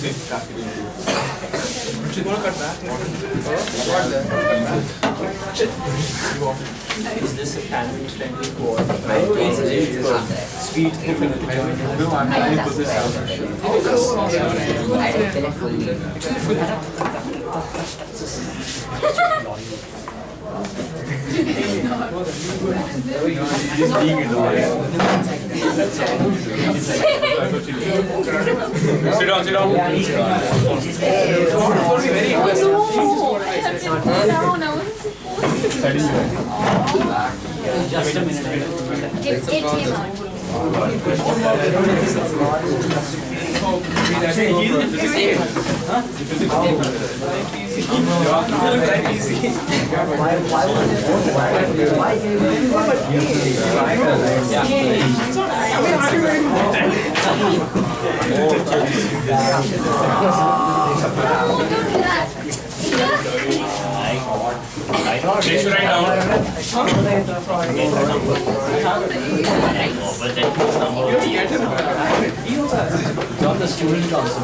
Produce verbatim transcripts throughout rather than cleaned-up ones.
Is this a family friendly course? Speed different to join? No, I'm trying to put this out. Sit down, sit down. Just a minute. It came out. They should write down. It's on the student council.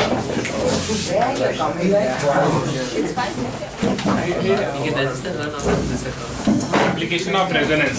It's fine. Application of resonance.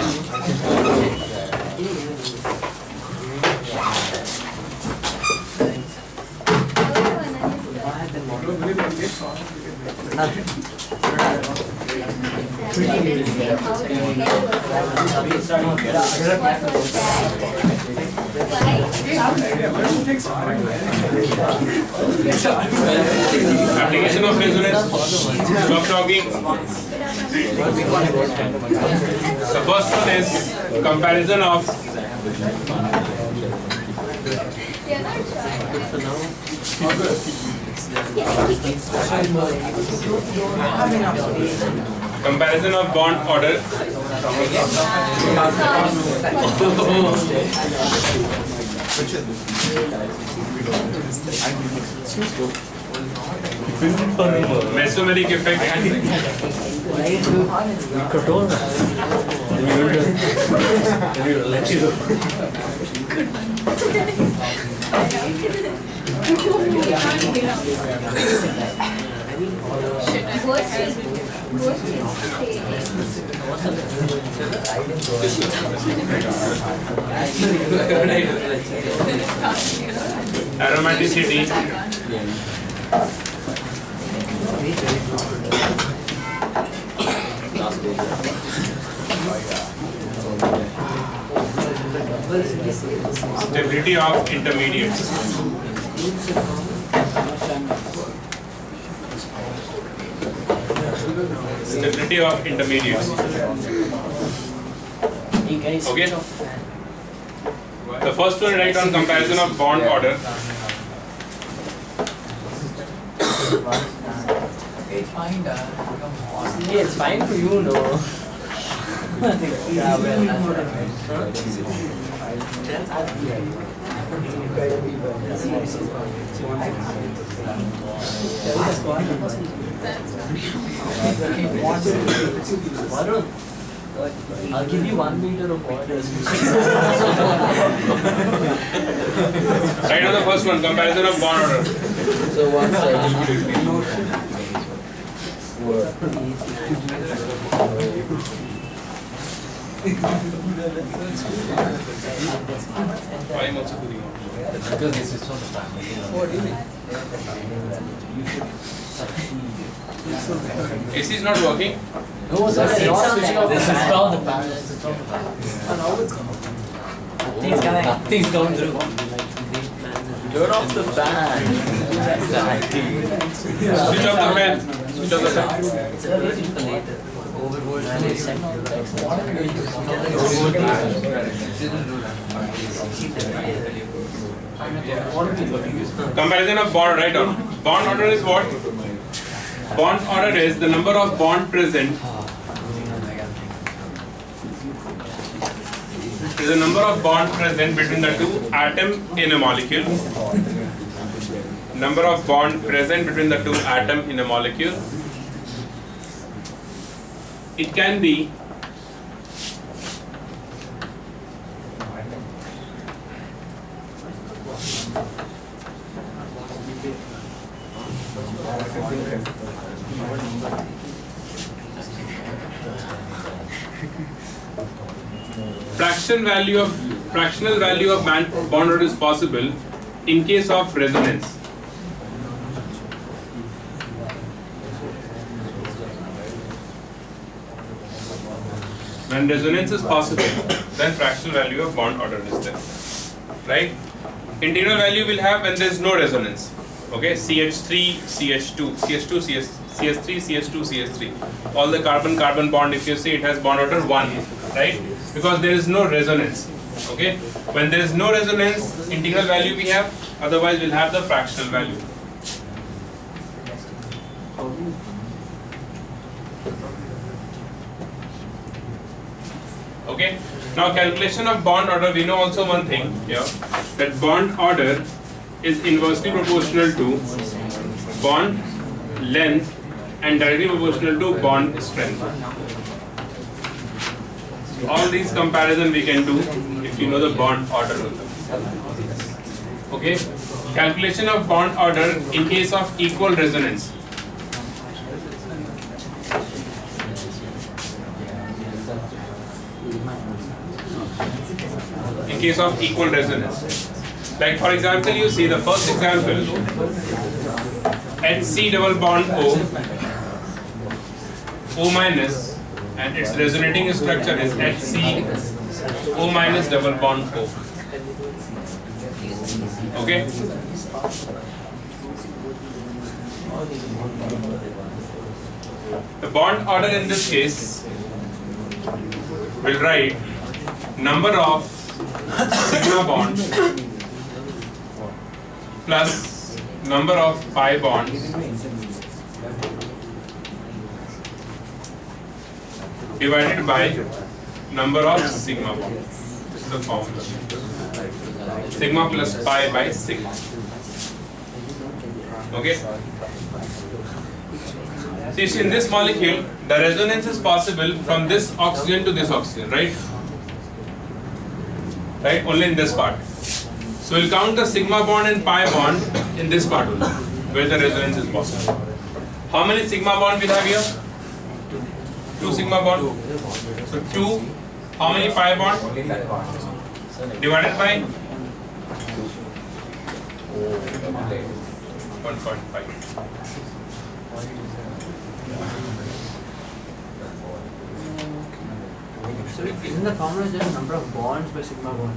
Application of resonance. Stop talking. The first one is comparison of comparison of bond order. Mesomeric effect. Aromaticity. Stability of intermediates. Stability of intermediates. Okay. The first one, write on comparison of bond order. It's fine, yeah, it's fine for you, no? Yeah, well, I'll give you one meter of water. Write on the first one, comparison of bond order. So one side. Why am I also doing it? Because this is from the family. What do you mean? A C is not working. No, sir, it's not switching off. This is from the family. This is from the family. Nothing's coming through. Turn off the fan. Switch off the fan. Switch off the fan. It's a waiting for later. Overworld. Comparison of bond, write down. Bond order is what? Bond order is the number of bond present. Is the number of bond present between the two atoms in a molecule. Number of bond present between the two atoms in a molecule. It can be Fraction value of fractional value of band, bond order is possible in case of resonance. When resonance is possible, then fractional value of bond order is there, right? Integral value will have when there is no resonance. Okay, C H three, C H two, C H two, C H three, C H two, C H three. All the carbon-carbon bond, if you see, it has bond order one, right? Because there is no resonance. Okay, when there is no resonance, integral value we have. Otherwise, we'll have the fractional value. Okay. Now, calculation of bond order. We know also one thing here, that bond order is inversely proportional to bond length and directly proportional to bond strength. All these comparison we can do if you know the bond order. Okay. Calculation of bond order in case of equal resonance. In case of equal resonance. Like for example, you see the first example, H C double bond O, O minus, and its resonating structure is H C O minus double bond O. Okay? The bond order in this case will write number of sigma bonds plus number of pi bonds divided by number of sigma bonds. This is the formula. Sigma plus pi by sigma. Okay? See, in this molecule, the resonance is possible from this oxygen to this oxygen, right? Right? Only in this part. So we'll count the sigma bond and pi bond in this part only, where the resonance is possible. How many sigma bond we have here? Two sigma bond. So two. How many pi bond? Divided by one point five. So isn't the formula just number of bonds by sigma bond?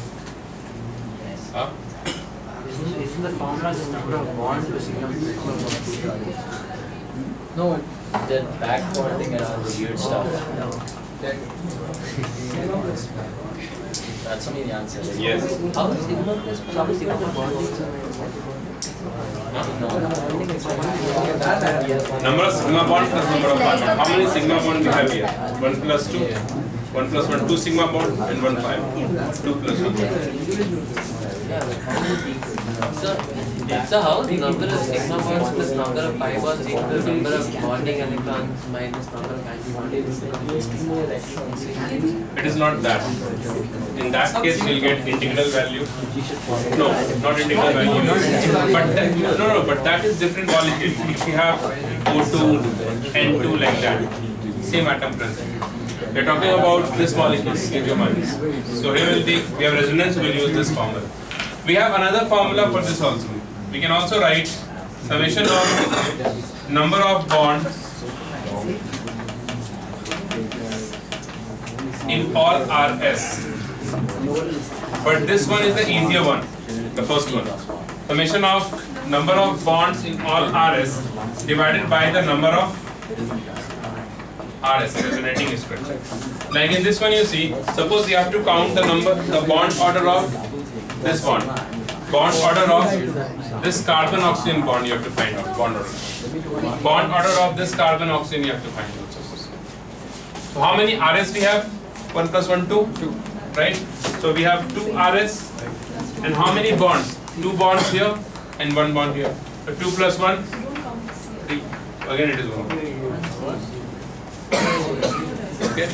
Huh? Isn't, isn't the formula just number of bonds by sigma bond? No, that back bonding and all the weird stuff. That's only the answer. Yes. How is sigma plus how is sigma bonding? Number of sigma bond plus number of pi bond. How many sigma bond we have here? One plus two. One plus one, two sigma bond and one pi. Two plus one. So, so how is number of sigma bonds plus number of pi bonds equal to number of bonding electrons minus number of anti-bonding? It is not that. In that case, you will get integral value. No, not integral value. But that, no, no, but that is different molecule. If you have O two, N two like that, same atom present. We are talking about this molecule, K V P Y. So here will be, we have resonance, we will use this formula. We have another formula for this also. We can also write summation of number of bonds in all R S. But this one is the easier one, the first one. Summation of number of bonds in all R S divided by the number of R S, resonating structure. Like in this one you see, suppose you have to count the number, the bond order of this bond. Bond order of this carbon-oxygen bond you have to find out, bond order. Bond order of this carbon-oxygen you have to find out, suppose. So how many R S we have? one plus one, two, right? So we have two R S and how many bonds? Two bonds here and one bond here. So two plus one, three. Again it is one. Okay.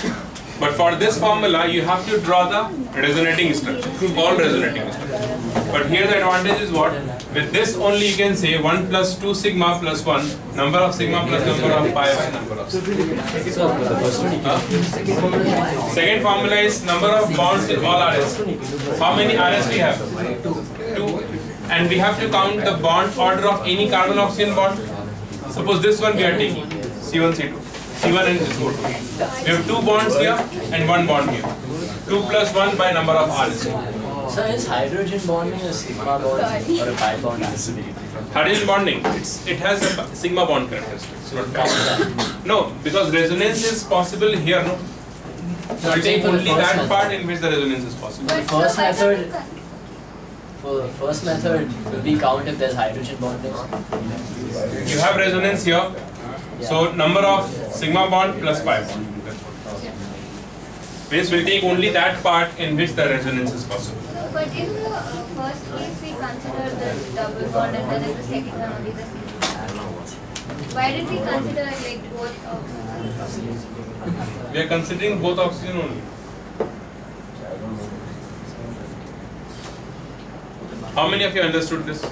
But for this formula, you have to draw the resonating structure, all resonating structure. But here the advantage is what? With this only you can say one plus two sigma plus one, number of sigma plus number of pi by number of sigma. Huh? Second formula is number of bonds in all R S. How many R S we have? Two. And we have to count the bond order of any carbon oxygen bond. Suppose this one we are taking, C one C two. C one and C two. We have two bonds here and one bond here. two plus one by number of R S. So is hydrogen bonding a sigma bond or a pi bond? Hydrogen bonding, it's, it has a sigma bond characteristics. Not pi. No, because resonance is possible here, no? So we take only that part in which the resonance is possible. But First so why method- don't you con- For the first method, will we count if there's hydrogen bonding? You have resonance here, so number of sigma bond plus pi bond. Means we'll take only that part in which the resonance is possible. So, but in the uh, first case we consider the double bond and then in the second one only the single bond. Why did we consider like both oxygen? We are considering both oxygen only. How many of you understood this?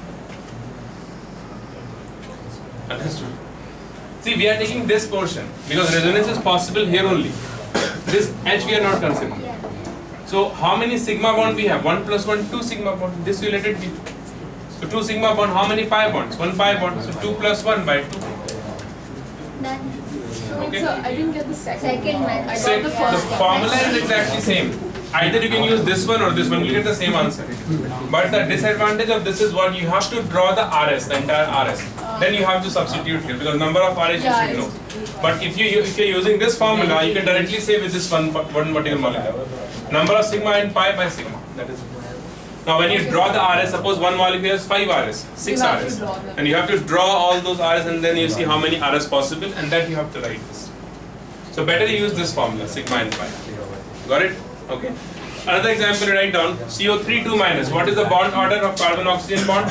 Understood. See, we are taking this portion because resonance is possible here only. This H we are not considering. So how many sigma bond we have? One plus one, two sigma bond. This will let it be. So two sigma bond. How many pi bonds? One pi bond. So two plus one by two. Done. Okay. So I didn't get the second. Second method. I got Same. the The first one. formula is exactly same. Either you can use this one or this one. You get the same answer. But the disadvantage of this is what you have to draw the R S, the entire R S. Then you have to substitute here because number of R S you Yeah, should know. it's- But if you if you're using this formula, you can directly say with this one one particular molecule, number of sigma and pi by sigma. That is. Now when you draw the R S, suppose one molecule has five R S, six You R have to S, draw them. and you have to draw all those R S, and then you see how many R S possible, and then you have to write this. So better you use this formula, sigma and pi. Got it? Okay. Another example, write down C O three two minus. What is the bond order of carbon oxygen bond?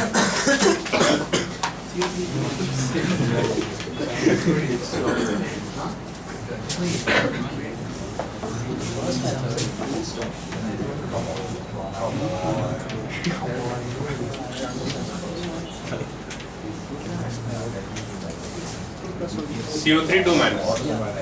C O three two minus.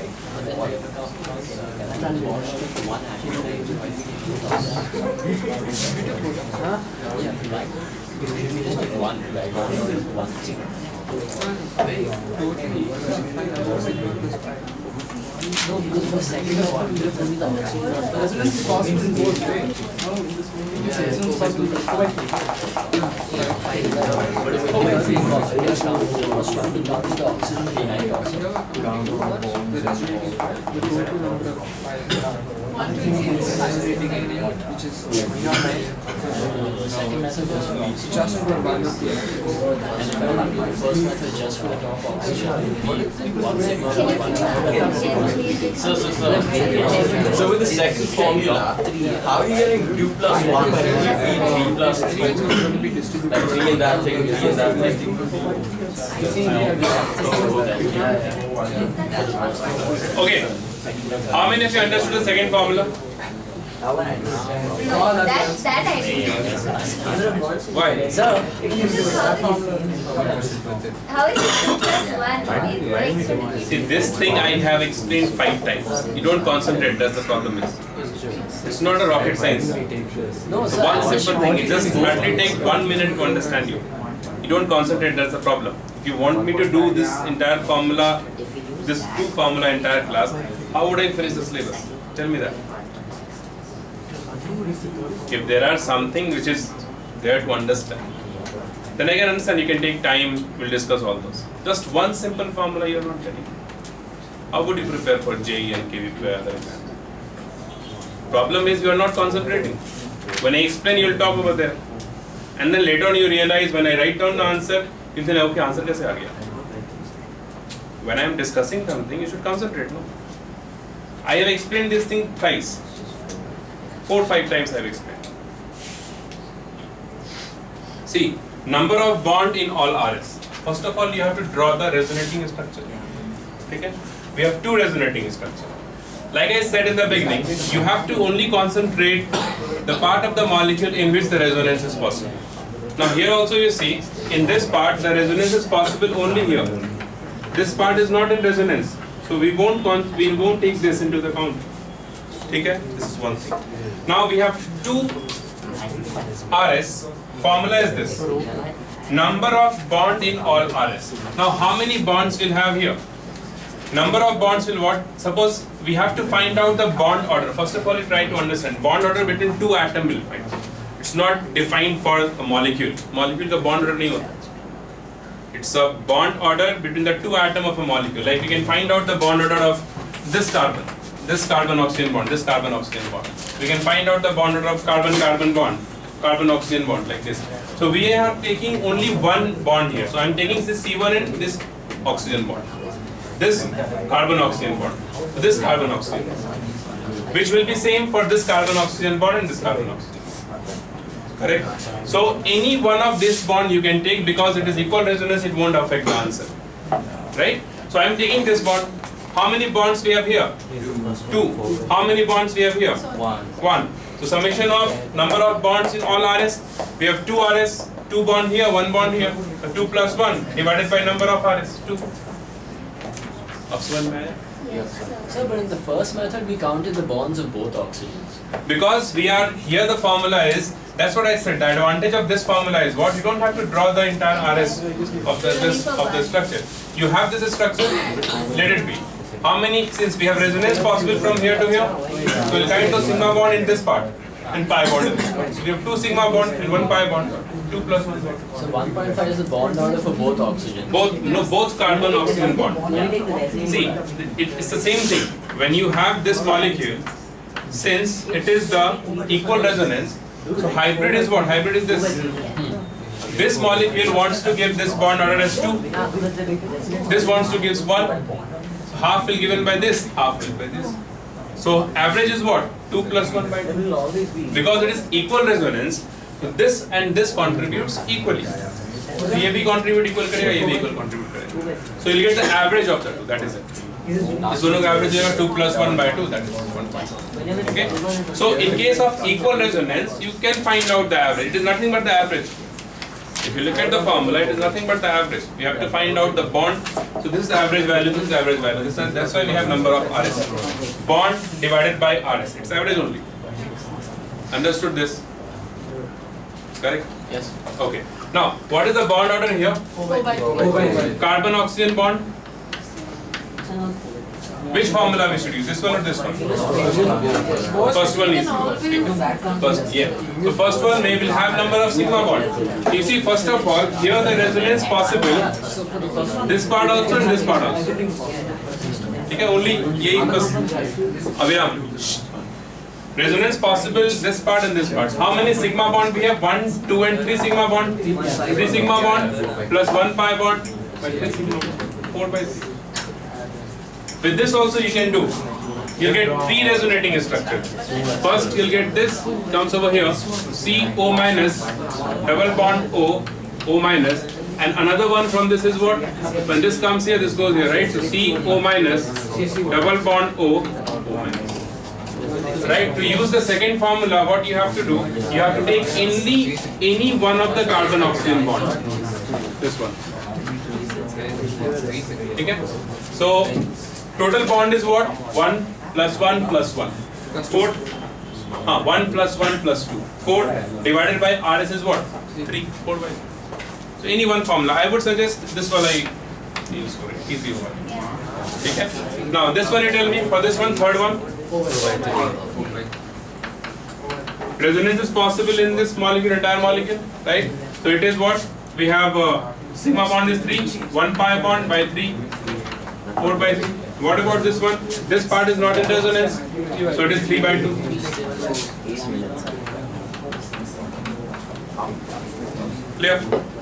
No, because for second one, only the oxygen number. Resonance is possible in both, right? But if we go by three costs, we are counting the oxygen, counting the oxygen behind also. Which is The second method just for oxygen. just for one. And if I want to do the first method just for the top oxygen, one sigma or one pi. So, so, so. So with the second formula, how are you getting two plus one by three, three plus three? Like three in that thing, three in that thing. Okay. How many of you understood the second formula? No, that, that I didn't. Why? So, How is it two plus one? Like, See, this thing I have explained five times. You don't concentrate, that's the problem is. It's not a rocket science. no, sir. One simple thing, it just hardly takes one minute to understand you. You don't concentrate, that's the problem. If you want me to do this entire formula, this two formula entire class, how would I finish the syllabus? Tell me that. If there are something which is there to understand, then I can understand, you can take time, we'll discuss all those. Just one simple formula you are not getting. How would you prepare for J E E and K V P Y other exams? Problem is you are not concentrating. When I explain, you will talk over there. And then later on you realize when I write down the answer, you say, okay, answer kaise aa gaya? When I am discussing something, you should concentrate, no? I have explained this thing twice. Four, five times I have explained. See, number of bond in all R S. First of all, you have to draw the resonating structure. Okay? We have two resonating structure. like I said in the beginning, you have to only concentrate the part of the molecule in which the resonance is possible. Now here also you see, in this part the resonance is possible only here. This part is not in resonance, so we won't con we won't take this into the count. Okay? This is one thing. Now we have two R S. Formula is this: number of bond in all R S. Now how many bonds we'll have here? Number of bonds will what? Suppose we have to find out the bond order. First of all, you try to understand bond order between two atoms will find. It's not defined for a molecule. Molecule का bond order नहीं होता. It's a bond order between the two atoms of a molecule. Like we can find out the bond order of this carbon, this carbon-oxygen bond, this carbon-oxygen bond. We can find out the bond order of carbon-carbon bond, carbon-oxygen bond, like this. So we are taking only one bond here. So I am taking this C one and this oxygen bond, this carbon-oxygen bond, this carbon-oxygen bond, which will be same for this carbon-oxygen bond and this carbon-oxygen. Correct? So any one of this bond you can take, because it is equal resonance, it won't affect the answer. Right? So I am taking this bond. How many bonds we have here? Two. How many bonds we have here? One. One. So summation of number of bonds in all R S. We have two R S, two bond here, one bond here. So two plus one divided by number of R S. Two. Sir, but in the first method we counted the bonds of both oxygens. Because we are here, the formula is, that's what I said, the advantage of this formula is what? You don't have to draw the entire R S of the, this, of the structure. You have this structure, let it be. How many, since we have resonance possible from here to here, so we'll find the sigma bond in this part and pi bond in this part. So we have two sigma bond and one pi bond, two plus one bond. So one point five is the bond order for both oxygens. Both, no, both carbon oxygen bond. See, it, it's the same thing. When you have this molecule, since it is the equal resonance, so hybrid is what? Hybrid is this. This molecule wants to give this bond order as two. This wants to give one. So half will given by this, half will by this. So average is what? two plus one by two. Because it is equal resonance, so this and this contributes equally. So ये भी contribute equal करेगा, ये भी equal contribute करेगा. So you'll get the average of the two. That is it. इस दोनों का average है two plus one by two. That is one point. Okay. So in case of equal resonance, you can find out the average. It is nothing but the average. If you look at the formula, it is nothing but the average. We have to find out the bond. So this is the average value, this is the average value. This is, that's why we have number of R S. Bond divided by R S. It's average only. Understood this? Correct? Yes. Okay. Now, what is the bond order here? Carbon oxygen bond. Which formula we should use? This one or this one? First one is first, yeah. So first one may will have number of sigma bond. You see, first of all, here the resonance possible. This part also and this part also. Okay, only ये बस अभिराम. Resonance possible this part and this part. How many sigma bond we have? One, two, and three sigma bond. Three sigma bond plus one pi bond. Four by three. With this also you can do. You'll get three resonating structures. First you'll get this, comes over here, C O minus, double bond O, O minus, and another one from this is what? When this comes here, this goes here, right? So C O minus, double bond O, O minus. Right? To use the second formula, what you have to do, you have to take any, any one of the carbon oxygen bonds. This one. Okay? So, total bond is what? one plus one plus one. four. Uh, one plus one plus two. four divided by R S is what? three. four by three. So any one formula. I would suggest this one I use for it. Easy one. Okay? Now this one you tell me. For this one, third one. Resonance is possible in this molecule, entire molecule. Right? So it is what? We have uh, sigma bond is three. one pi bond by three. four by three. What about this one? This part is not in resonance, so it is three by two. Clear?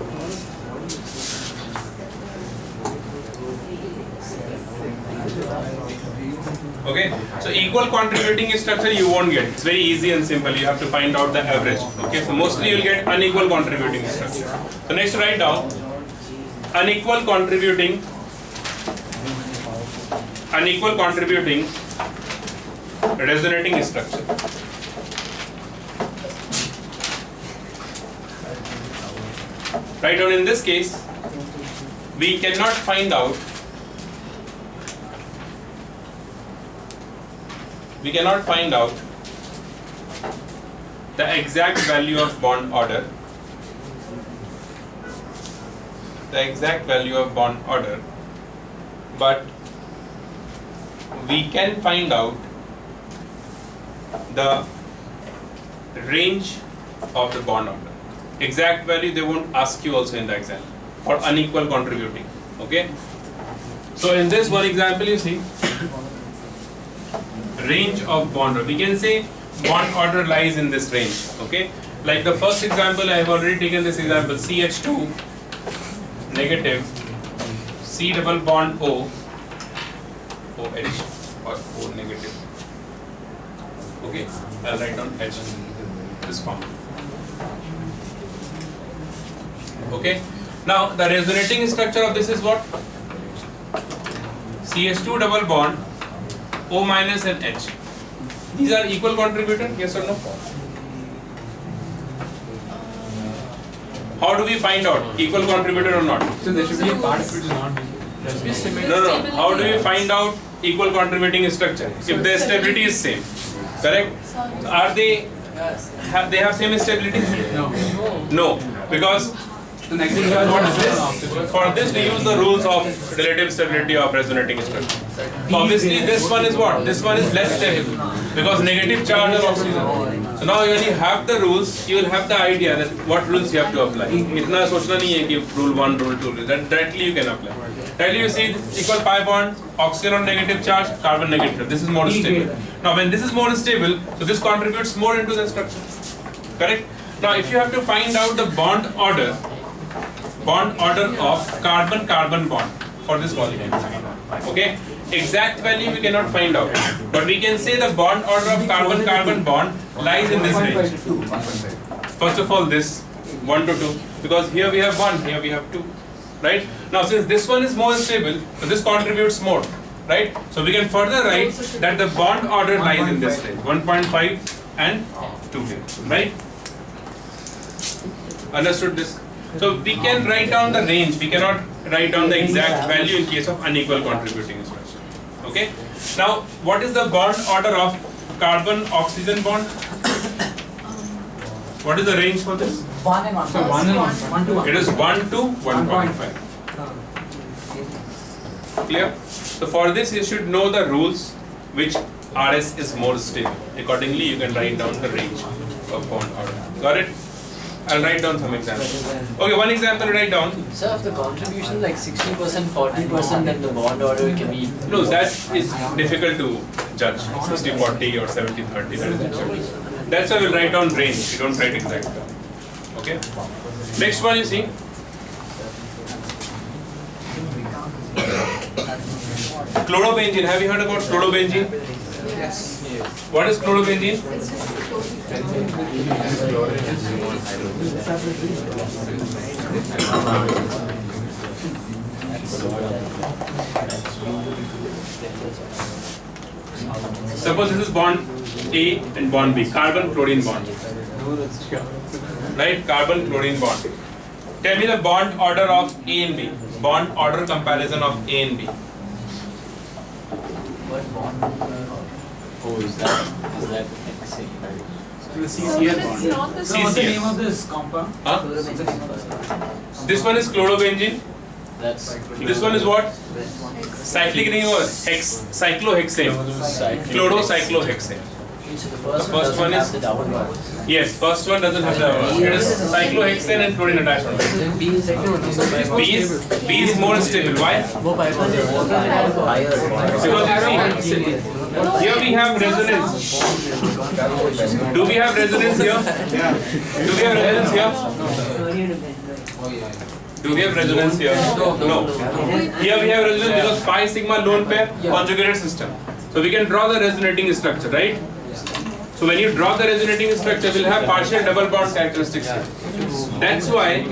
Okay, so equal contributing structure you won't get. It's very easy and simple. You have to find out the average. Okay, so mostly you'll get unequal contributing structure. So next write down unequal contributing unequal contributing resonating structure. Right down in this case, we cannot find out we cannot find out the exact value of bond order, the exact value of bond order, but we can find out the range of the bond order. Exact value they won't ask you also in the exam for unequal contributing. Okay. So in this one example, you see range of bond order. We can say bond order lies in this range. Okay. Like the first example, I have already taken this example: C H two negative, C double bond O, OH or O negative. Okay. I'll write down H in this form. Okay. Now the resonating structure of this is what? C H two double bond, O minus and H. These are equal contributor, yes or no? How do we find out equal contributor or not? So there should be a part which is not. There should be similar. No, no, no. How do we find out equal contributing structure? If the stability is same, correct? Are they have they have same stability? No. No, because The next thing is what is this? for this we use the rules of relative stability of resonating structure. Obviously, this one is what? This one is less stable because negative charge of oxygen. So now when you have the rules, you will have the idea that what rules you have to apply. इतना सोचना नहीं है कि rule one, rule two. That directly you can apply. Directly you see equal pi bond, oxygen on negative charge, carbon negative. This is more stable. Now when this is more stable, so this contributes more into the structure. Correct? Now if you have to find out the bond order. Bond order of carbon-carbon bond for this molecule. Okay, exact value we cannot find out, but we can say the bond order of carbon-carbon bond lies in this range. First of all, this one to two, because here we have one, here we have two, right? Now, since this one is more stable, so this contributes more, right? So we can further write that the bond order lies in this range, one point five and two here, right? Understood this? So we can write down the range, we cannot write down the exact value in case of unequal contributing structure. Okay? Now, what is the bond order of carbon-oxygen bond? What is the range for this? One and one. So one and one. One to one. It is one to one point five. Clear? So for this you should know the rules which R S is more stable. Accordingly you can write down the range of bond order. Got it? I'll write down some examples. Okay, one example to write down. So if the contribution like sixty percent, forty percent, then the bond order can be... No, that is difficult to judge. sixty forty or seventy thirty. That is difficult. That's why we'll write down range. We don't write exact. Okay. Next one you see. Chlorobenzene. Have you heard about chlorobenzene? Yes. What is chlorobenzene? Suppose this is bond A and bond B, carbon chlorine bond. Right, carbon chlorine bond. Tell me the bond order of A and B. Bond order comparison of A and B. What bond? Oh, is that, is that X A? The C So C L it's bond. not the So what's the C C L. name of this compound? Huh? This one is chlorobenzene. That's... This one is what? Cyclic ring or hex, cyclohexane. Chlorocyclohexane. So the first, The one first doesn't one have is- the double bond. Yes, first one doesn't have the. It is cyclohexane and chlorine attached on it. Then B is second one. So by B is B is more stable. Why? More by bond. Higher bond. Because you see, here we have resonance. Do we have resonance here? Do we have resonance here? Do we have resonance here? No. Here we have resonance because pi sigma lone pair conjugated system. So we can draw the resonating structure, right? So when you draw the resonating structure, we'll have partial double bond characteristics here. That's why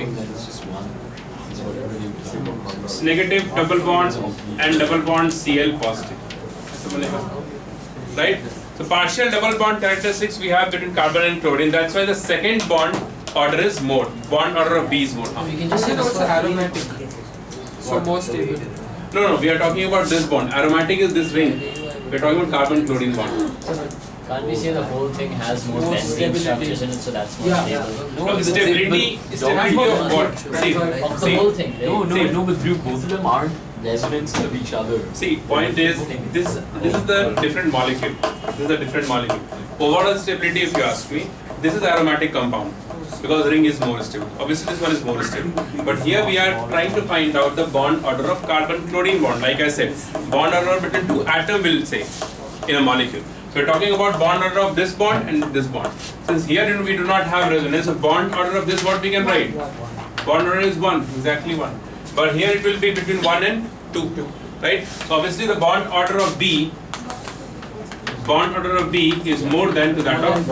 negative double bond and double bond Cl positive. Right? So partial double bond characteristics we have between carbon and chlorine. That's why the second bond order is more. Bond order of B is more. We can just say It's also aromatic. So more stable. No, no, we are talking about this bond. Aromatic is this ring. We are talking about carbon chlorine bond. Can't we say the whole thing has more benzene structures in it, so that's more Yeah. stable? No, the stability, stability of what? See, Of the see, whole thing, right? No, no, See. no, but Dhruv, both of them aren't resonance of each other. see, point is, this this is the different molecule. This is a different molecule. Overall stability, if you ask me, this is aromatic compound because ring is more stable. Obviously, this one is more stable. But here we are trying to find out the bond order of carbon-chlorine bond. Like I said, bond order between two atoms, will say, in a molecule. So we're talking about bond order of this bond and this bond. Since here we do not have resonance, so bond order of this what we can write? Bond order is one, exactly one. But here it will be between one and two, right? So obviously the bond order of B, bond order of B is more than to that of.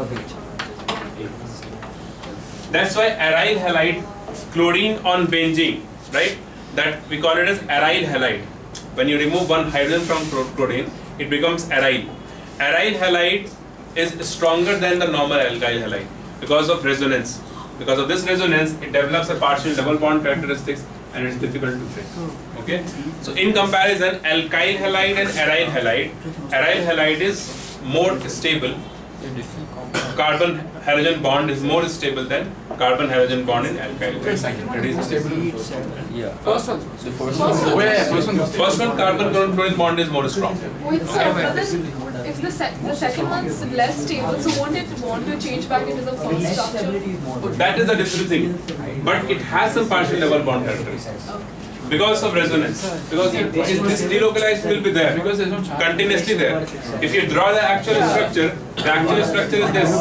That's why aryl halide, chlorine on benzene, right? That we call it as aryl halide. When you remove one hydrogen from chlorine, it becomes aryl. Aryl halide is stronger than the normal alkyl halide because of resonance. Because of this resonance, it develops a partial double bond characteristics and it's difficult to break. Okay? So in comparison, alkyl halide and aryl halide, aryl halide is more stable. Carbon halogen bond is more stable than carbon halogen bond in alkyl halide. Yeah. First one. The first Oh, one. yeah, yeah, first one. First one, carbon chlorine bond is more strong. Wait, so but then if the, sec the second one's less stable, so won't it want to change back into the first structure? That is a different thing. But it has some partial double bond characteristics. Because of resonance. Because it, it, this delocalized will be there. Because there's no charge. Continuously there. If you draw the actual structure, the actual structure is this.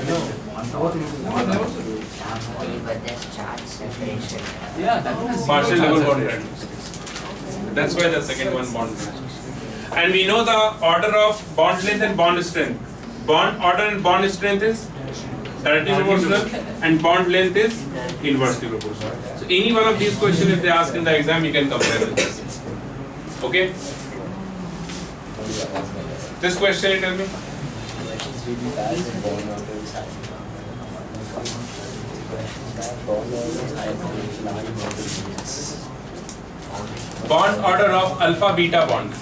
Yeah, that was Partial double bond characteristics. That's why the second one bond. And we know the order of bond length and bond strength. Bond order and bond strength is directly proportional and bond length is inversely proportional. So any one of these questions if they ask in the exam, you can compare with this. Okay? This question, you tell me. Bond order of alpha beta bond.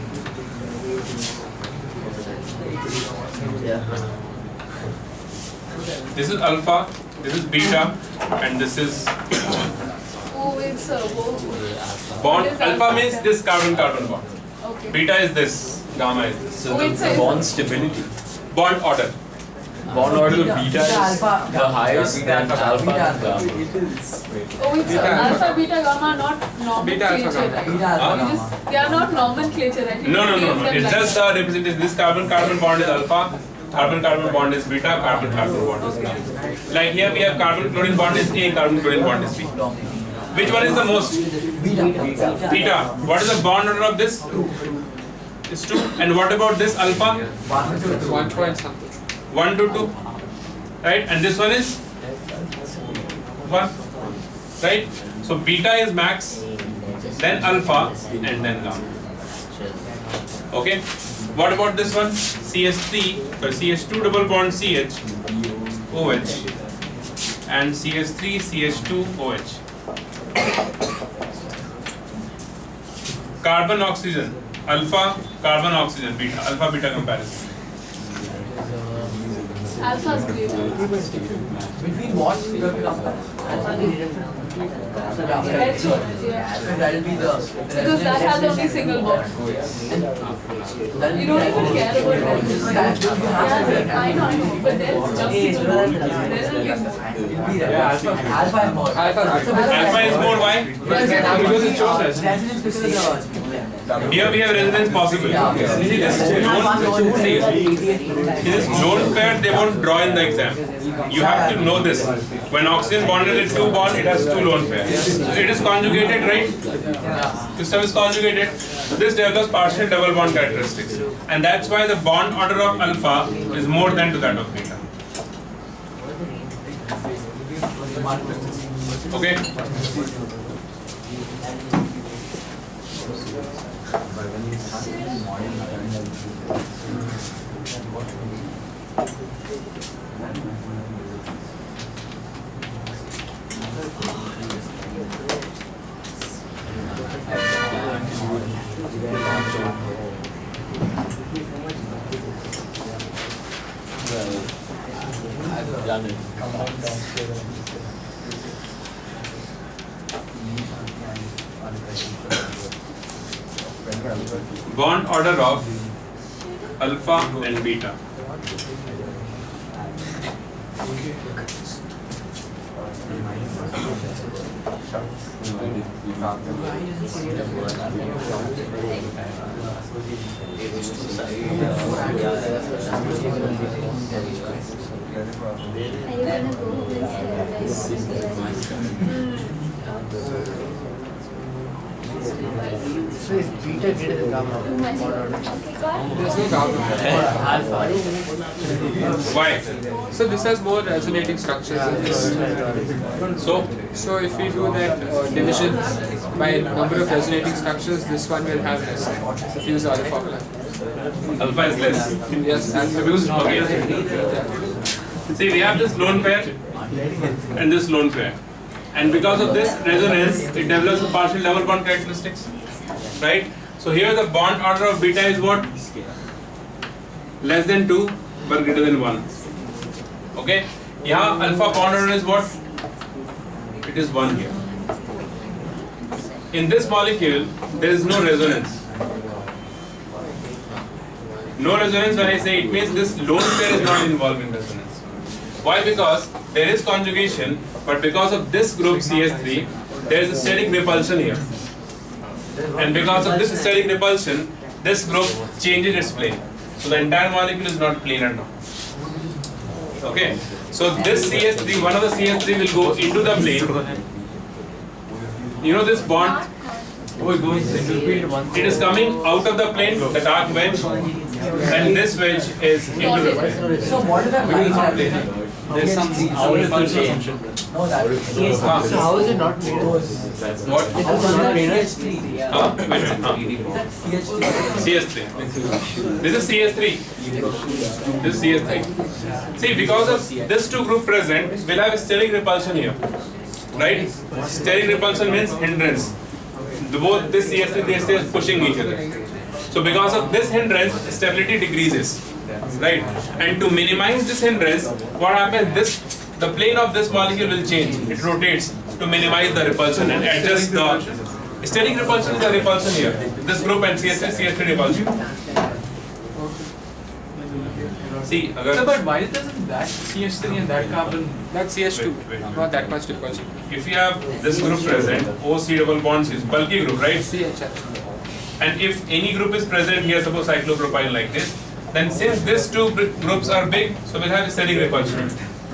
This is alpha, this is beta, and this is Oh, it's a uh, bond. Alpha means this carbon-carbon bond. okay. Beta is this, gamma is this. So Oh, the, it's the a- bond stability. Bond order. Bond order of beta is the highest than alpha and gamma. Oh, it's a alpha, beta, gamma, not nomenclature, right? Huh? You just, they are not nomenclature, right? You No, no, just no, name no. them It's like just the representation. This carbon-carbon bond is alpha, carbon-carbon bond is beta, carbon-carbon bond is gamma. Like here we have carbon-chlorine bond is A, carbon-chlorine bond is B. Which one is the most? Beta. What is the bond order of this? It's two. And what about this alpha? One point something. one to two. Right? And this one is one. Right? So beta is max, then alpha, and then gamma. Okay? What about this one? C H three, or C H two double bond C H, O H, and C H three, C H two, O H. Carbon oxygen, alpha, carbon oxygen, beta, alpha beta comparison. Alpha is greater. Between what we will be comparing? Red should, yeah. That will be the. Because that has only single bond. You don't even care about that. Yeah, I know, I know, but there's just single bond. There will be more. Yeah, alpha. Alpha is more. Alpha. Alpha is more, why? Because it shows us. Resonance because of the. Here we have resonance possible. See this lone, see, this lone pair they won't draw in the exam. You have to know this. When oxygen bonded with two bonds, it has two lone pairs. So it is conjugated, right? System is conjugated. So this develops partial double bond characteristics. And that's why the bond order of alpha is more than to that of beta. Okay? I've done it. Bond order of alpha and beta. Are you gonna go home and So is beta greater than gamma? too much? Okay, got There's no gamma. Why? So this has more resonating structures than this. So, So if we do that uh, division by number of resonating structures, this one will have less. If you use the other formula. alpha is less. Yes, and the Okay. See, we have this lone pair and this lone pair. And because of this resonance, it develops a partial double bond characteristics. Right? So here the bond order of beta is what? Less than two but greater than one. Okay? Here alpha bond order is what? It is one here. In this molecule, there is no resonance. No resonance, when I say, it means this lone pair is not involved in resonance. Why? Because there is conjugation, but because of this group C H three, there is a steric repulsion here. And because of this steric repulsion, this group changes its plane. So the entire molecule is not planar now. Okay? So this C H three, one of the C H three will go into the plane. You know this bond? It is coming out of the plane, the dark wedge, and this wedge is into the plane. So what is that? There's some output. No, that is. So how is it not made? What? It was not made. Huh? Which one? Huh? C H three. This is C H three. This is C H three. See, because of this two group present, we'll have a steric repulsion here. Right? Steric repulsion means hindrance. The both this C H three, this is pushing each other. So because of this hindrance, stability decreases. Right? And to minimize this hindrance, what happens? This the plane of this molecule will change. It rotates to minimize the repulsion and adjust the steric repulsion is the repulsion here. This group and C H three, C H three repulsion. See, agar So, but why doesn't that C H three and that carbon? That's C H two, Wait, wait. not that much repulsion. if you have this group present, O C double bonds is bulky group, right? C H actually. And if any group is present here, suppose cyclopropyl like this, then since these two gr- groups are big, so we'll have a steric repulsion.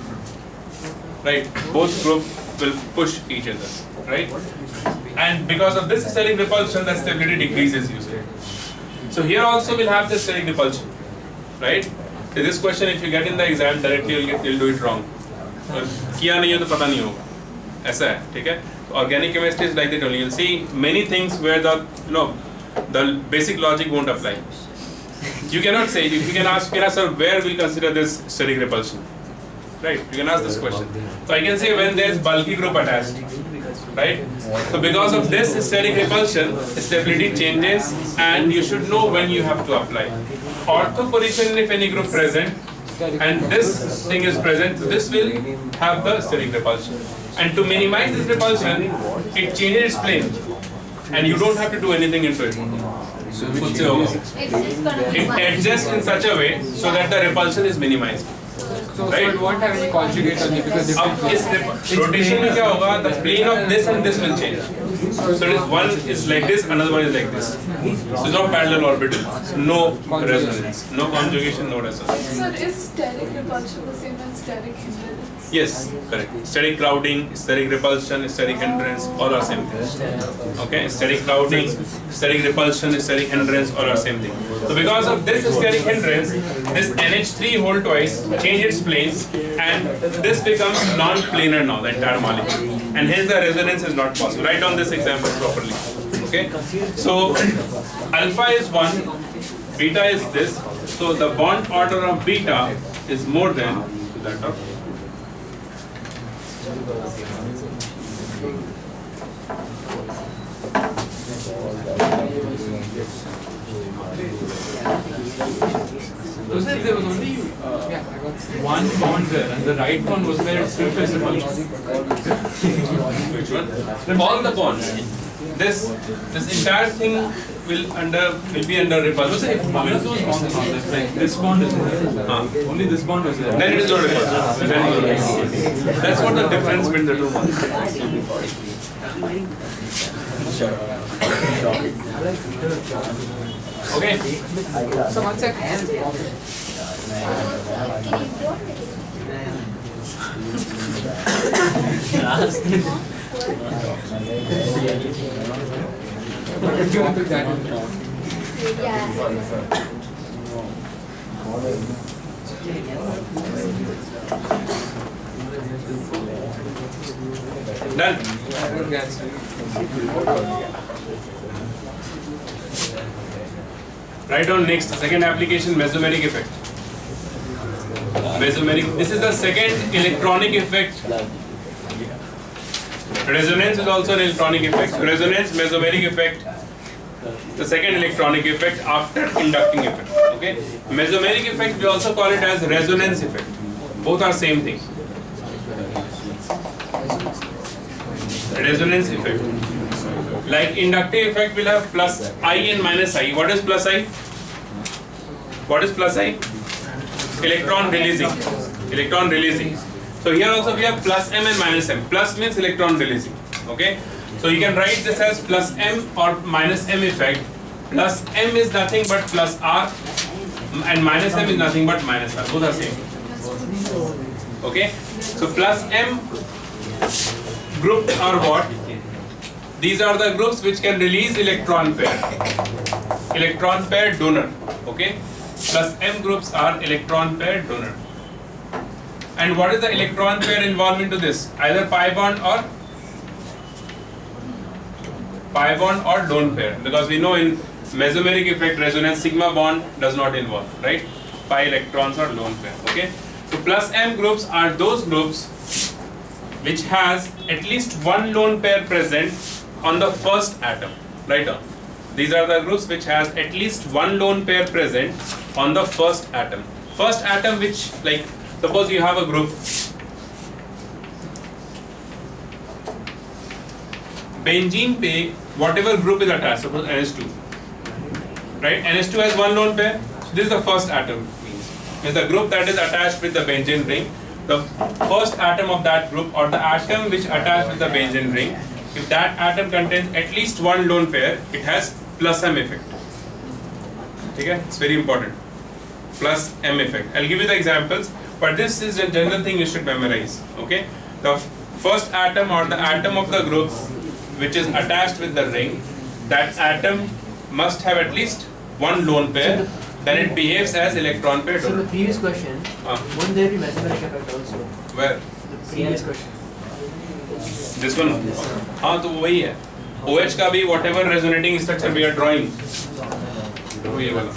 Right? Both groups will push each other, right? And because of this steric repulsion, the stability decreases usually. So here also we'll have this steric repulsion, right? So this question, if you get in the exam directly, you'll, get, you'll do it wrong. और किया नहीं है तो पता नहीं होगा, ऐसा है, ठीक है? Organic chemistry is like that only. You'll see many things where the you know the basic logic won't apply. You cannot say, if you can ask, you can ask, sir, where we'll consider this steric repulsion, right? You can ask this question. So I can say when there is bulky group attached, right? So because of this steric repulsion, stability changes, and you should know when you have to apply. Ortho position, if any group present, and this thing is present, this will have the steric repulsion. And to minimize this repulsion, it changes its plane, and you don't have to do anything into it. It's just gonna be It one. adjusts in such a way so that the repulsion is minimized. So, Right. so it won't have any conjugate only because अब different. इस rep- rotation में क्या होगा? The plane of this and this will change. So it is one is like this, another one is like this. So it's not parallel orbital. No resonance, no conjugation, no resonance. Sir, is steric repulsion the same as steric hindrance? Yes, correct. Steric crowding, steric repulsion, steric hindrance, all are same thing. Okay, steric crowding, steric repulsion, steric hindrance, all are same thing. So because of this steric hindrance, this N H three whole twice change its planes, and this becomes non-planar now, the entire molecule, and hence the resonance is not possible. Write down this example properly. Okay, so alpha is one, beta is this, So the bond order of beta is more than that of. Was there, there was only uh, yeah, I got one bond there, and the right one was there still visible. Which one? All the bonds. This this entire thing will under will be under repulsion. If one of those bonds is not there, like this bond is there, Huh. only this bond is there. Then it is not repulsion. Then it is repulsion. That's what the difference between the two bonds. Okay. So one second. Done. Write down next, second application, mesomeric effect. Mesomeric, this is the second electronic effect. Resonance is also an electronic effect. Resonance, mesomeric effect, the second electronic effect after inducting effect. Okay, mesomeric effect we also call it as resonance effect. Both are same thing. Resonance effect. Like inductive effect will have plus I and minus I. What is plus I? What is plus I? Electron releasing. Electron releasing. So here also we have plus M and minus M. Plus means electron releasing. Okay. So you can write this as plus M or minus M effect. Plus M is nothing but plus R, and minus M is nothing but minus R. Both are same. Okay. So plus M group are what? These are the groups which can release electron pair. Electron pair donor. Okay. Plus M groups are electron pair donor. And what is the electron pair involved into this? Either pi bond or pi bond or lone pair. Because we know in mesomeric effect resonance sigma bond does not involve, right? Pi electrons or lone pair. Okay. So plus M groups are those groups which has at least one lone pair present on the first atom. Write down. These are the groups which has at least one lone pair present on the first atom. First atom which, like, suppose you have a group. Benzene pe whatever group is attached, suppose N H two. Right? N H two has one lone pair. So this is the first atom. Means the group that is attached with the benzene ring. The first atom of that group or the atom which attached with the benzene ring, if that atom contains at least one lone pair, it has plus M effect. Okay? It's very important. Plus M effect. I'll give you the examples, but this is a general thing you should memorize. Okay? The first atom or the atom of the group which is attached with the ring, that atom must have at least one lone pair. Then it behaves as electron pair donor. So the previous question, uh. won't there be mesomeric effect also? Where? The previous question. This one? हाँ तो वही है. OH का भी whatever resonating structure we are drawing. वही वाला.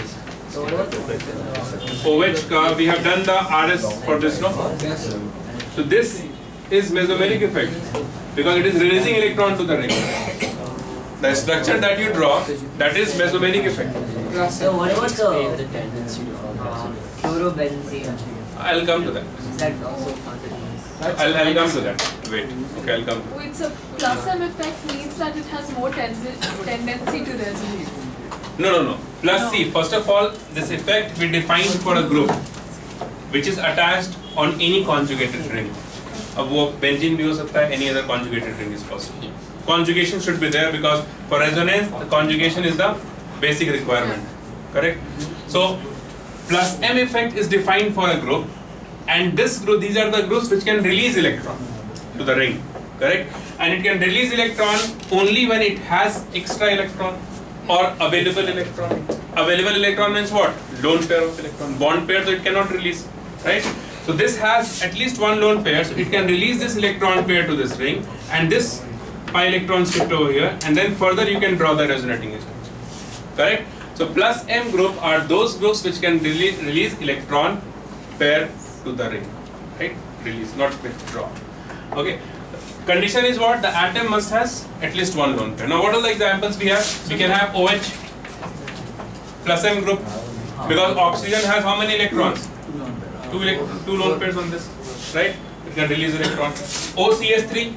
OH का we have done the R S for this, no? So this is mesomeric effect because it is releasing electron to the ring. The structure that you draw, that is mesomeric effect. So what about the tendency uh, chlorobenzene? I'll come to that. Is that also continuous? I'll, I'll come to that. Wait. Okay, I'll come. Wait, so plus M effect means that it has more ten tendency to resonate. No, no, no. Plus No. C. First of all, this effect we defined for a group which is attached on any conjugated ring. अब वो benzene भी हो सकता है, any other conjugated ring is possible. Conjugation should be there because for resonance, the conjugation is the basic requirement. Correct? So, plus M effect is defined for a group, and this group, these are the groups which can release electron to the ring. Correct? And it can release electron only when it has extra electron or available electron. Available electron means what? Lone pair of electron. Bond pair, so it cannot release. Right? So this has at least one lone pair, so it can release this electron pair to this ring, and this pi electron shift over here, and then further you can draw the resonating structure. Correct? So plus M group are those groups which can release, release electron pair to the ring, right? Release, not withdraw. Okay. Condition is what? The atom must has at least one lone pair. Now what are the examples we have? We can have OH plus M group, because oxygen has how many electrons? Two, elect two lone pairs on this, right? It can release electron. O C S three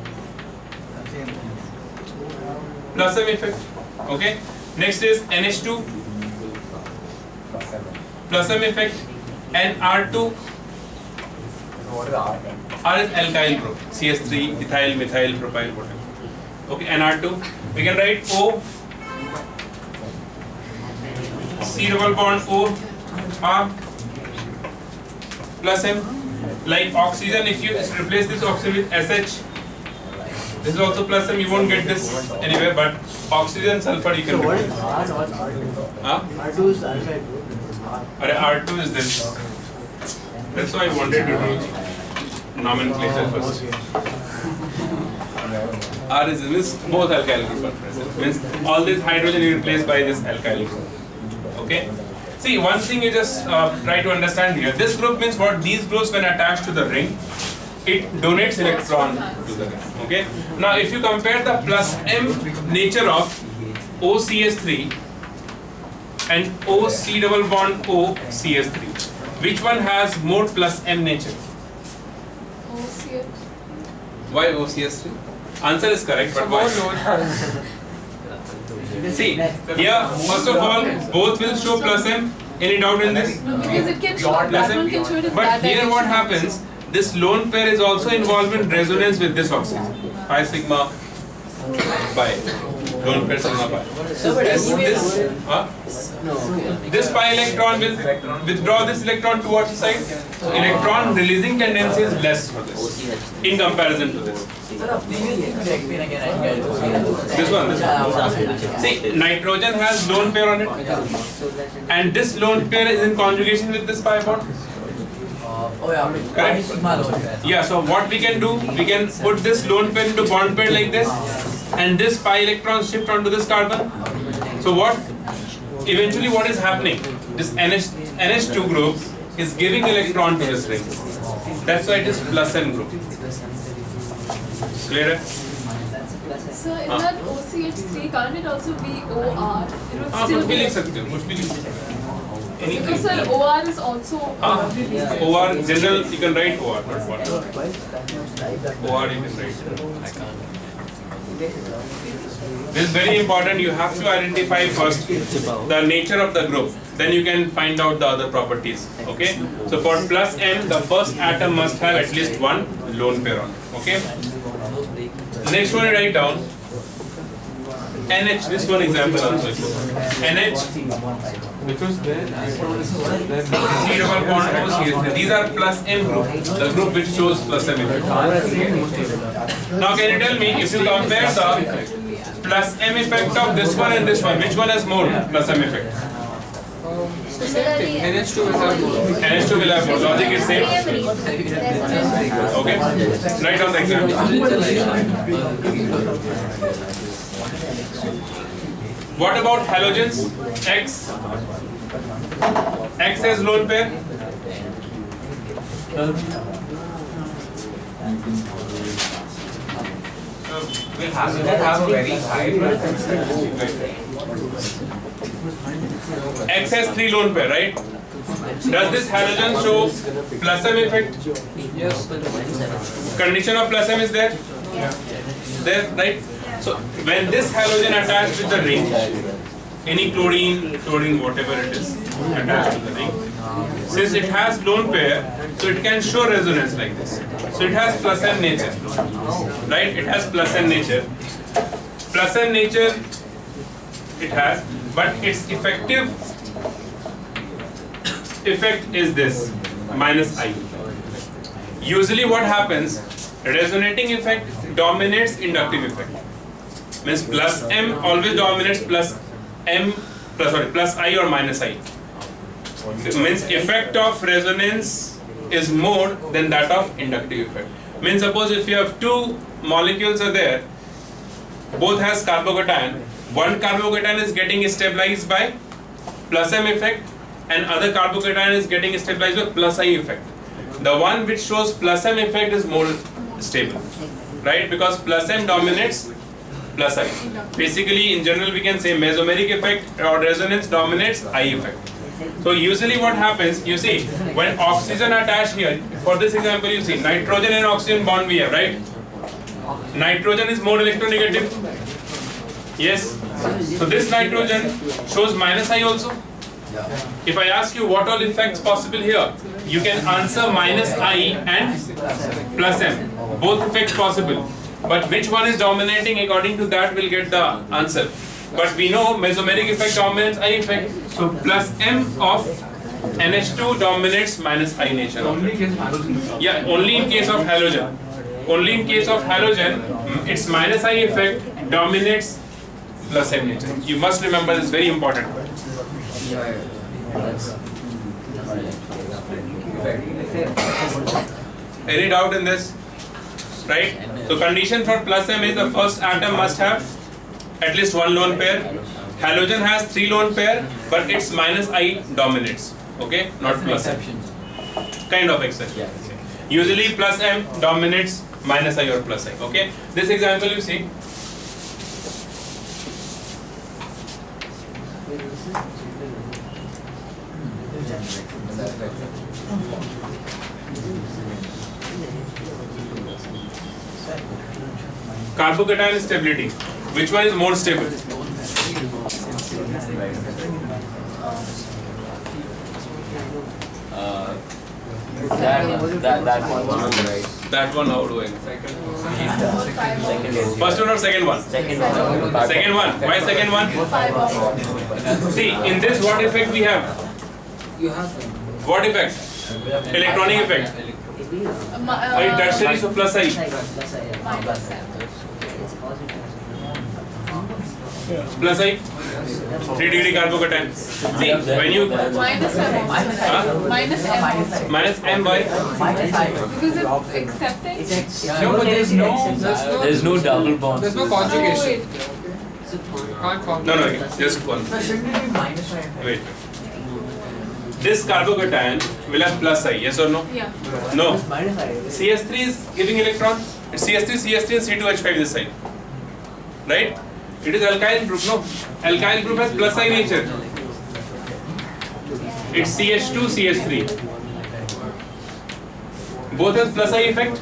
plus M effect. Okay. Next is N H two plus M effect. N R two. R is alkyl group. C S three, ethyl, methyl, propyl, whatever. Okay, N R two. We can write O. C double bond O R plus M. Like oxygen, if you replace this oxygen with S H, this is also plus M. You won't get this anywhere, but oxygen, sulfur you can replace. Huh? R two is alkyl group. R two is this. That's why I wanted to do nomenclature first. R is this, both alkyl group are present. Means all this hydrogen is replaced by this alkyl group. Okay. See, one thing you just uh, try to understand here. This group means what? These groups, when attached to the ring, it donates electron to the ring. Okay. Now, if you compare the plus M nature of O C S three and O C double bond O C S three, which one has more plus M nature? O C S. Why O C S three? Answer is correct, but why? See, here, first of all, both will show plus M. Any doubt in this? No, because it can show, that one can show it in But that here direction what also. happens, this lone pair is also involved in resonance with this oxygen. Pi sigma pi. Lone pair sigma pi. So, but This, anyway, this, huh? This pi electron will withdraw this electron towards the side. So electron releasing tendency is less for this in comparison to this. This one, this one. See, nitrogen has lone pair on it, and this lone pair is in conjugation with this pi bond. Correct? Yeah, so what we can do, we can put this lone pair into bond pair like this, and this pi electron shift onto this carbon. So what? Eventually what is happening? This N H two group is giving electron to this ring. That's why it is plus M group. Clear? So in that O C H three, can't it also be O R? It would हाँ still कुछ भी be. लिख सकते हो, कुछ भी लिख सकते हो. Because sir, O R is also. हाँ, O R general you can write O R, not what. O R you can write. This is very important. You have to identify first the nature of the group. Then you can find out the other properties. Okay. So for plus M, the first atom must have at least one lone pair on it. Okay. Next one you write down N H. This one example also. N H. Because there C double bond O C S. These are plus M group. The group which shows plus M effect. Now can you tell me if you compare the plus M effect of this one and this one, which one has more plus M effect? N H two will have more. N H two will have more. Logic is same. Okay. Write down the example. What about halogens? X. X has lone pair. Will halogen have a very high X has three lone pair, right? Does this halogen show plus M effect? Yes. Condition of plus M is there? There, right? So when this halogen attached with the ring, any chlorine, chlorine, whatever it is, attached to the ring, since it has lone pair, so it can show resonance like this. So it has plus M nature, right? It has plus M nature. Plus M nature it has, but its effective effect is this, minus I. Usually what happens, resonating effect dominates inductive effect. Means plus M always dominates plus M, plus, sorry, plus I or minus I. Means effect of resonance is more than that of inductive effect. Means suppose if you have two molecules are there, both has carbocation, one carbocation is getting stabilized by plus M effect and other carbocation is getting stabilized by plus I effect. The one which shows plus M effect is more stable, right? Because plus M dominates plus I. Basically, in general, we can say mesomeric effect or resonance dominates I effect. So usually what happens, you see, when oxygen attached here, for this example, you see nitrogen and oxygen bond we have, right? Nitrogen is more electronegative. Yes. So this nitrogen shows minus I also. If I ask you what all effects possible here, you can answer minus I and plus M. Both effects possible. But which one is dominating, according to that we'll get the answer. But we know mesomeric effect dominates I effect. So plus M of N H two dominates minus I nature. Yeah, only in case of halogen. Only in case of halogen, its minus I effect dominates plus M nature. You must remember this, very important. Any doubt in this? Right? So condition for plus M is the first atom must have at least one lone pair. Halogen has three lone pair, but its minus I dominates. Okay? Not plus M. Kind of exception. Usually plus M dominates minus I or plus I. Okay? This example you see. Carbocation stability. Which one is more stable? Uh, that, that, that one. That one, how do I? First one or second one? Second one. Second one. Why second one? See, in this what effect we have? What effect? Electronic effect. Right, tertiary, so plus I. Plus I. three degree carbocation. See, when you Minus M. Huh? Minus M. minus M by Because it's accepting. No, but there's no, there's no, There's no double bond. there's no Oh, conjugation. wait. Can't form. no no just one. Wait. This carbocation will have plus I, yes or no? Yeah. No. C S three is giving electron. It's C S three, C S three and C two H five this side. Right? It is alkyl group, no? Alkyl group has plus I nature. It's C H two, C H three. Both has plus I effect.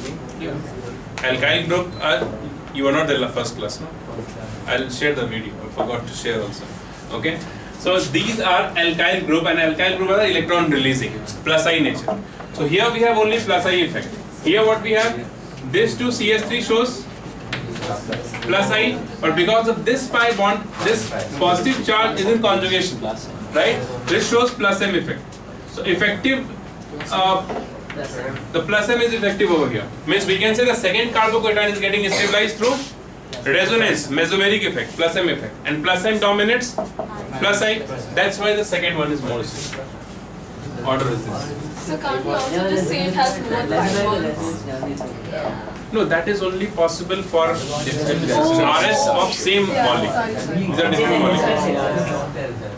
Alkyl group, uh, you are not the first class, no? I'll share the video. I forgot to share also. Okay? So these are alkyl group, and alkyl group are electron releasing, plus I nature. So here we have only plus I effect. Here what we have? This two C H three shows plus I, but because of this pi bond, this positive charge is in conjugation, right? This shows plus M effect. So effective, uh, the plus M is effective over here. Means we can say the second carbocation is getting stabilized through resonance, mesomeric effect, plus M effect, and plus M dominates plus I. That's why the second one is more stable. Order is this. So can't we also just say it has more pi bonds? No, that is only possible for different R S of same molecule. These are different molecules.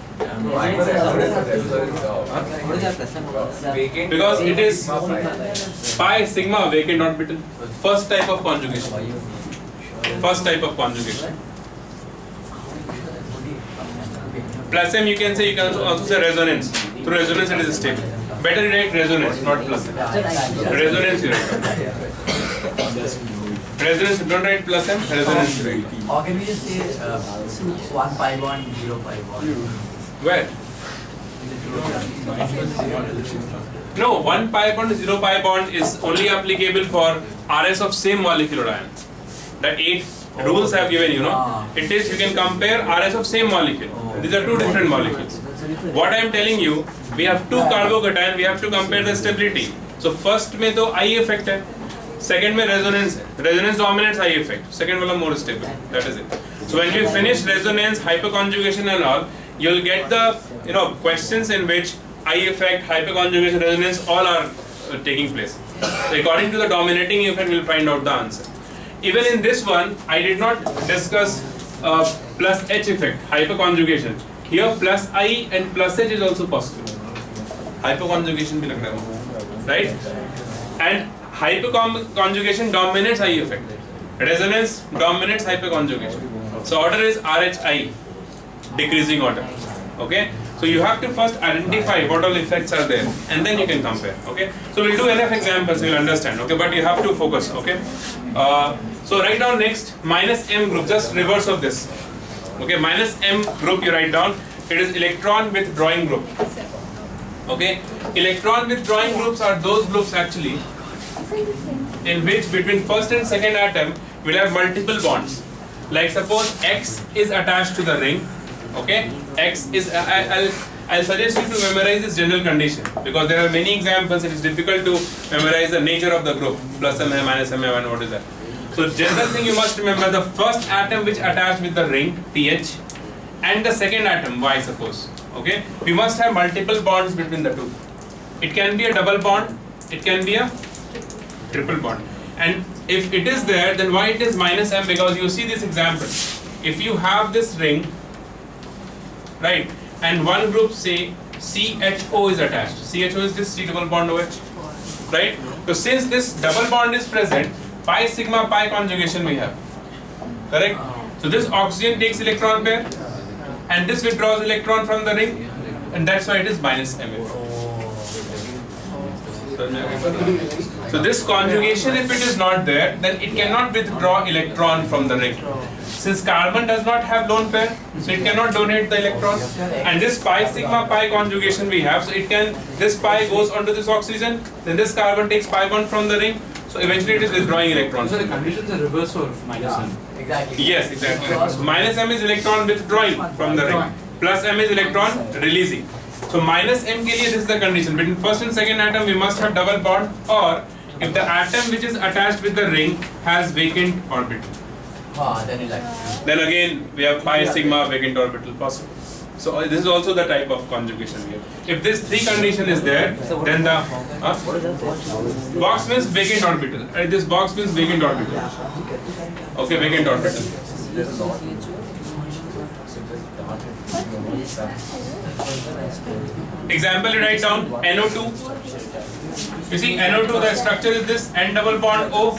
Because it is pi sigma vacant not bitten. First type of conjugation. First type of conjugation. Plus M you can say, you can also say resonance. Through resonance it is stable. Better you write resonance, not plus M. Resonance you write. Resonance, don't write plus M, resonance you write. Or can we just say uh, one pi bond, zero pi bond? Where? No, one pi bond, zero pi bond is only applicable for R S of same molecular ion. The eight rules have given you, know. It is, you can compare R S of same molecule. These are two different molecules. What I am telling you, we have two carbocation, we have to compare the stability. So first में तो I effect है, second में resonance है. Resonance dominates I effect. Second वाला more stable. That is it. So when you finish resonance, hyperconjugation and all, you'll get the you know questions in which I effect, hyperconjugation, resonance all are uh, taking place. So according to the dominating effect, we'll find out the answer. Even in this one, I did not discuss uh, plus H effect, hyperconjugation. Here plus I and plus H is also possible. Hyperconjugation bhi lag raha hai, right? And hyperconjugation dominates I effect. Resonance dominates hyperconjugation. So order is R H I, decreasing order. Okay. So you have to first identify what all effects are there, and then you can compare. Okay. So we'll do enough examples, you'll understand. Okay. But you have to focus. Okay. Uh, so write down next minus M group, just reverse of this. Okay. Minus M group you write down. It is electron withdrawing group. Okay. Electron withdrawing groups are those groups actually in which between first and second atom will have multiple bonds. Like suppose X is attached to the ring. Okay, X is, I, I'll, I'll suggest you to memorize this general condition because there are many examples. It is difficult to memorize the nature of the group, plus M, minus M, and what is that. So general thing you must remember, the first atom which attached with the ring, T H, and the second atom, Y suppose. Okay, we must have multiple bonds between the two. It can be a double bond, it can be a triple bond. And if it is there, then why it is minus M? Because you see this example. If you have this ring, right, and one group say C H O is attached. C H O is this C double bond O H, right? So since this double bond is present, pi sigma pi conjugation we have, correct? So this oxygen takes electron pair, and this withdraws electron from the ring, and that's why it is minus M. So this conjugation, if it is not there, then it cannot withdraw electron from the ring. Since carbon does not have lone pair, so it cannot donate the electron. And this pi sigma pi conjugation we have, so it can, this pi goes onto this oxygen, then this carbon takes pi bond from the ring, so eventually it is withdrawing electrons. So the conditions are reverse for minus M. Exactly. Yes, exactly. Minus M is electron withdrawing from the ring. Plus M is electron releasing. So minus M ke liye this is the condition. Between first and second atom we must have double bond, or if the atom which is attached with the ring has vacant orbital. Ah, then like. Then again we have pi sigma vacant orbital possible. So uh, this is also the type of conjugation we have. If this three condition is there, then the uh, box means vacant orbital. Right? This box means vacant orbital. Okay, vacant orbital. Example, you write down N O two. You see N O two, the structure is this N double bond O,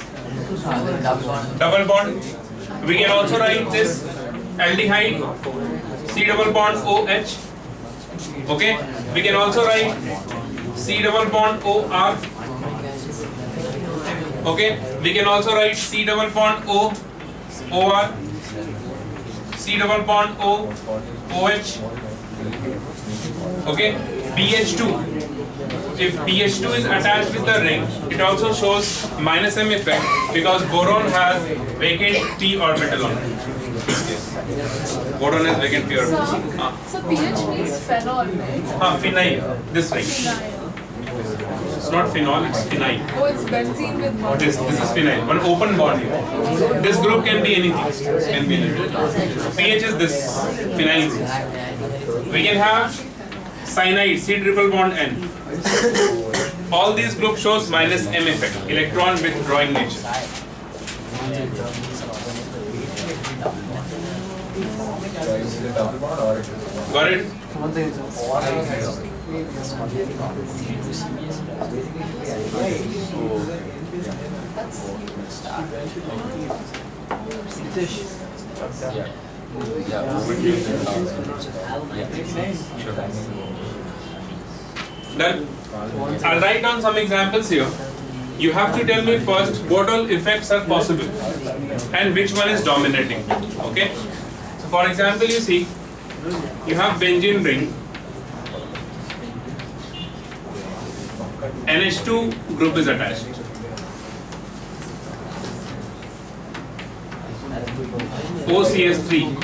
double bond. We can also write this aldehyde, C double bond O H. Okay, we can also write C double bond O R. Okay, we can also write C double bond O O R, C double bond O O H. Okay, B H two. If B H two is attached with the ring, it also shows minus M effect because boron has vacant T orbital on it. Boron has vacant P orbital. So, Ah. so pH means phenol, right? Ah, phenyl. This ring. Phenyl. It's not phenol, it's phenyl. Oh, it's benzene with one. This, this is phenyl. One open bond here. This group can be anything. Can be anything. pH is this phenyl group. We can have cyanide, C triple bond N. All these groups shows minus M effect, electron withdrawing nature. Got it? Done. I'll write down some examples here. You have to tell me first what all effects are possible and which one is dominating. Okay? So for example, you see, you have benzene ring, N H two group is attached. O C S three.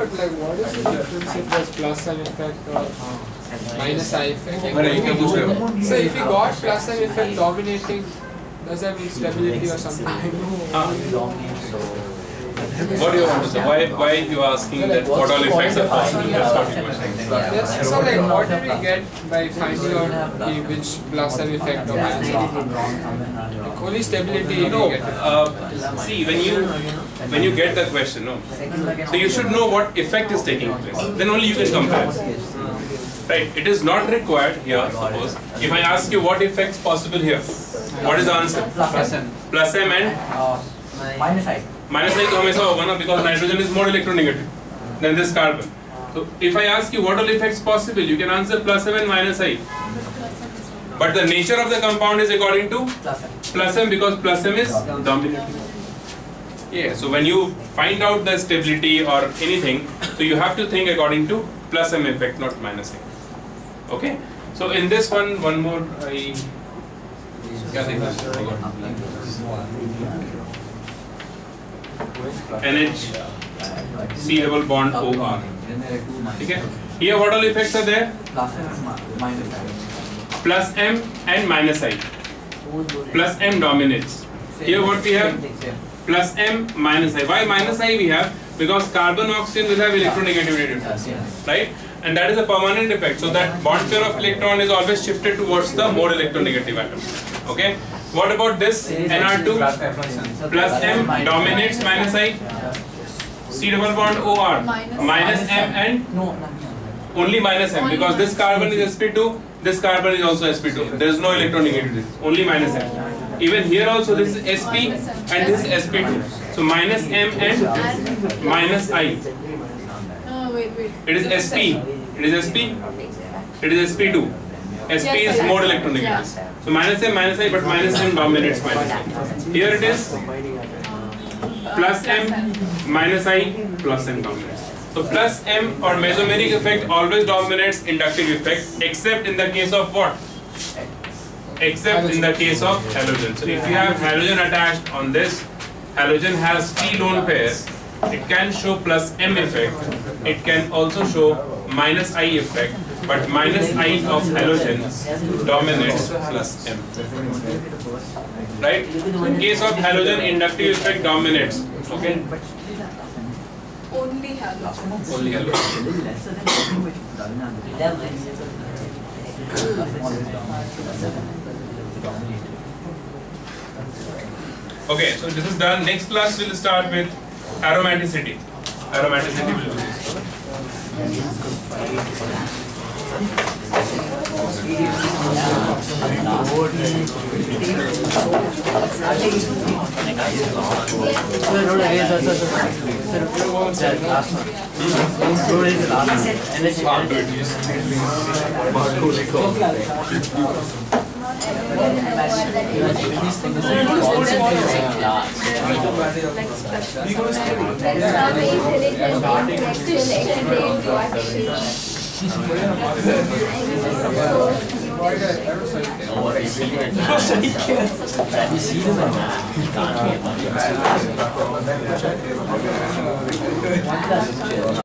But like, what is the difference if there's plus sign effect or minus I effect? So if you got plus sign effect dominating, does that mean stability or something? Uh, what do you want to say? Why, why are you asking that what all effects are possible? That's what you were saying. Yes, so like, what did we get by finding out the which plus sign effect or minus sign effect? Like, only stability No, we get. uh, see, when you when you get the question, no, so you should know what effect is taking place. Then only you can compare. Right? It is not required here. Suppose if I ask you what effects possible here, what is the answer? Plus M. Plus M and minus I. minus I तो हमेशा होगा ना, because nitrogen is more electronegative than this carbon. So if I ask you what all effects possible, you can answer plus M and minus I. But the nature of the compound is according to plus M, because plus M is dominating. Yeah. So when you find out the stability or anything, so you have to think according to plus M effect, not minus M. Okay. So in this one, one more I. क्या देखना N H C double bond O R. Okay. Here what all effects are there? Plus M and minus I. Plus M dominates. Here what we have? Plus M minus I. Why minus I we have? Because carbon oxygen will have electronegativity difference, right? And that is a permanent effect. So that bond pair of electron is always shifted towards the more electronegative atom. Okay. What about this N R two? Plus M dominates minus I. C double bond O R minus M and only minus M, because this carbon is S P two, this carbon is also S P two. There is no electronegativity. Only minus M. Even here also this is S P and this is S P two. So minus M and minus I. No, wait, wait. It is S P. It is S P. It is S P two. S P is more electronegative. So minus M, minus I, but minus M dominates minus I. Here it is plus M, minus I, plus M dominates. So plus M or mesomeric effect always dominates inductive effect, except in the case of what? Except in the case of halogen. So if you have halogen attached on this, halogen has three lone pairs. It can show plus M effect. It can also show minus I effect, but minus I of halogen dominates plus M. Right? In case of halogen, inductive effect dominates. Okay? Only halogen. Only halogen. Okay, so this is done. Next class we'll start with aromaticity. Aromaticity will be this. You see them